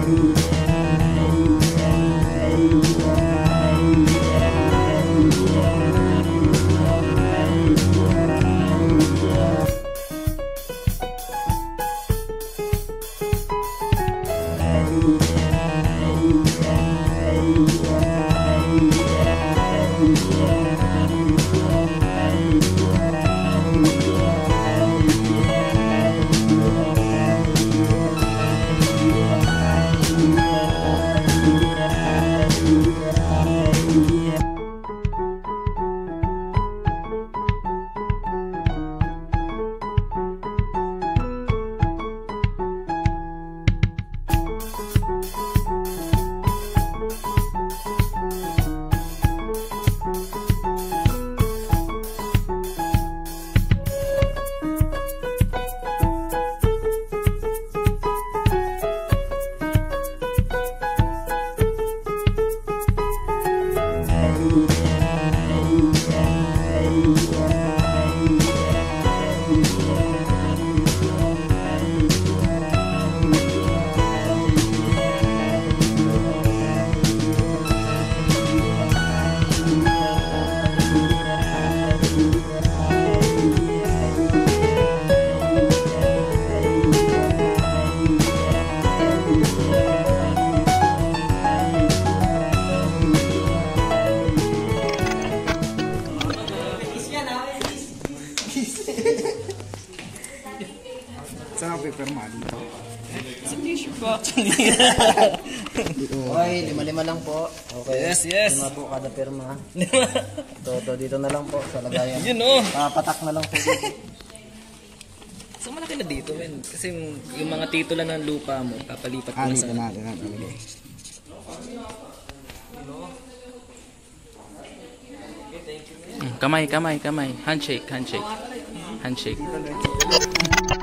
Saan ako pipirma dito? Sa tissue po actually. Okay, 5-5 lang po. Okay. Yes, yes. 5 po kada pirma. Toto, dito na lang po sa lagayan. Yun o. Papatak na lang po dito. So malaki na dito, men. Kasi yung mga titulo ng lupa mo, papalipat mo na sa... Kamay, kamay, kamay. Handshake, handshake. Handshake.